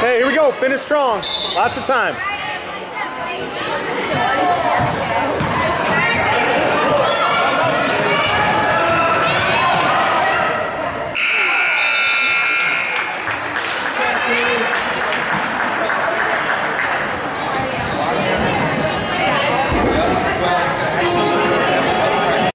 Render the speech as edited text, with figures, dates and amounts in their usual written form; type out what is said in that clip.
Hey, here we go. Finish strong. Lots of time.